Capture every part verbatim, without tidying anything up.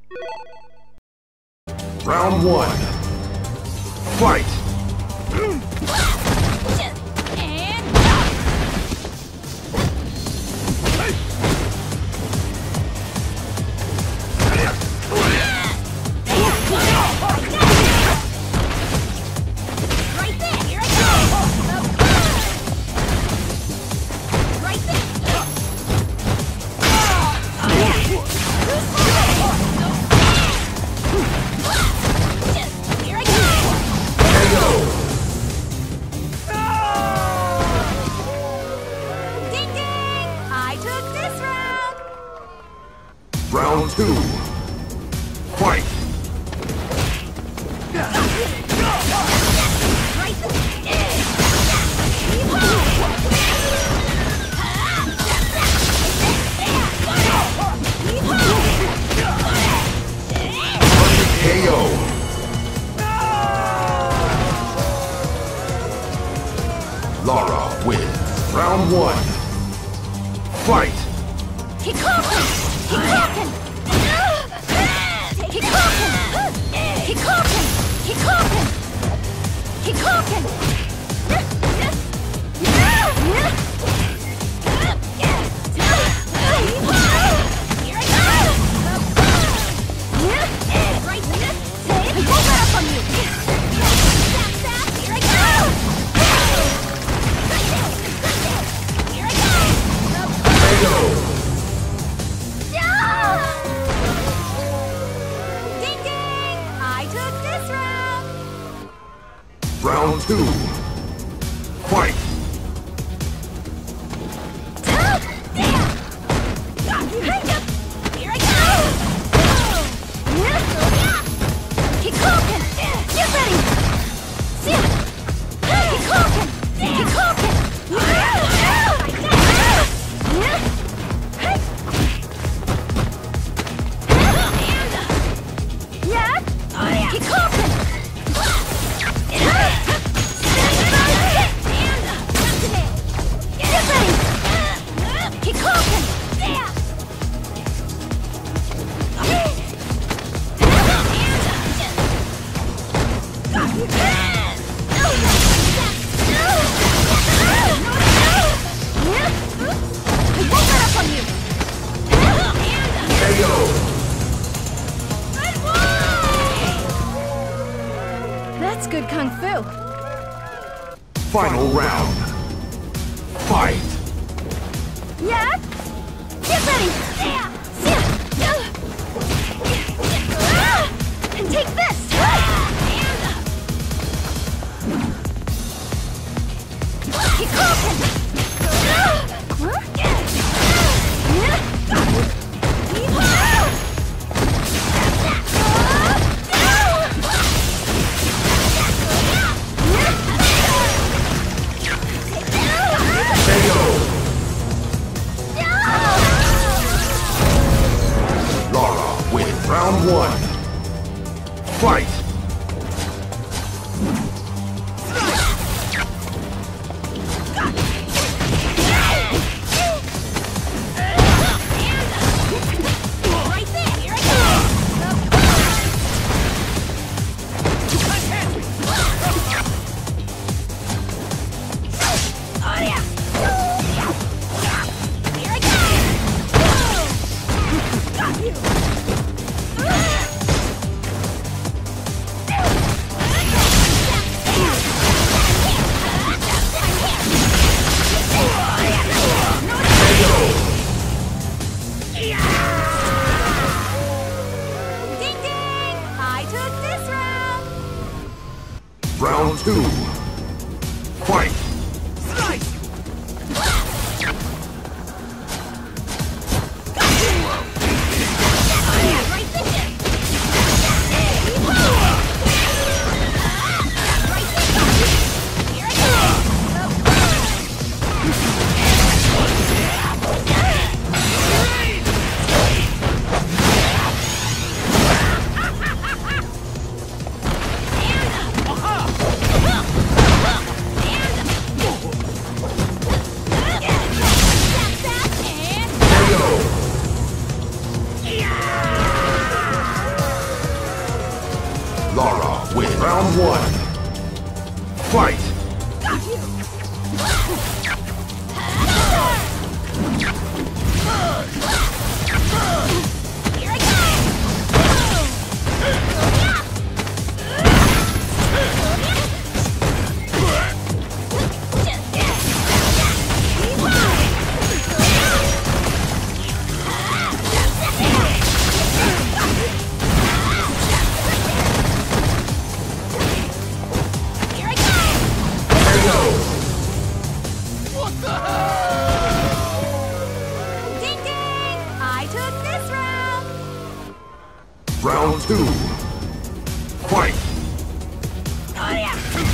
Round one. Fight! Round two. Fight! K O. Lara wins. Round one. Fight! Keep talking! Keep talking! Keep talking! Keep talking! Keep talking! Keep talking! Round two. Fight! Here I go! Keep talking! Get ready! Keep talking! Keep talking! Yeah? Keep talking! That's good kung fu. Final round. Fight! Yeah? Get ready! And take this! Keep talking! Lara wins. Round one. Fight! Round two. Fight! Round one. Fight! Got you! Here I go! Round two. Fight! Oh yeah!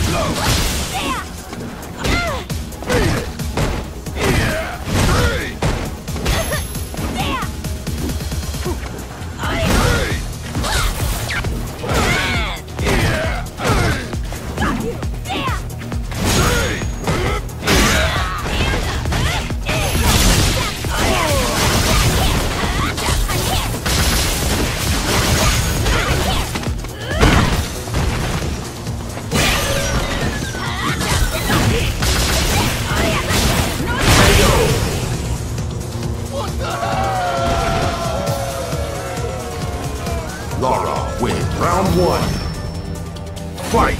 Lara wins round one. Fight!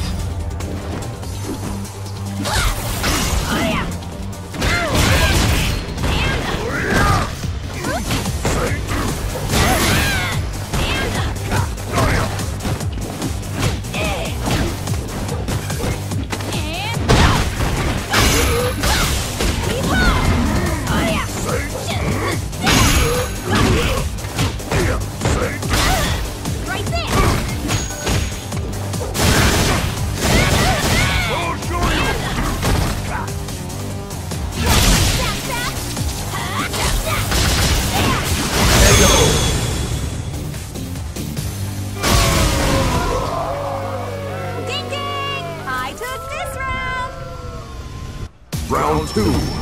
Round two.